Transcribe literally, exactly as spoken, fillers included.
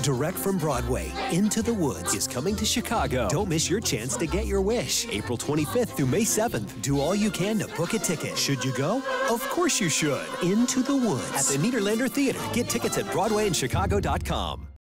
Direct from Broadway, Into the Woods is coming to Chicago. Don't miss your chance to get your wish. April twenty-fifth through May seventh. Do all you can to book a ticket. Should you go? Of course you should. Into the Woods at the Nederlander Theater. Get tickets at broadway in chicago dot com.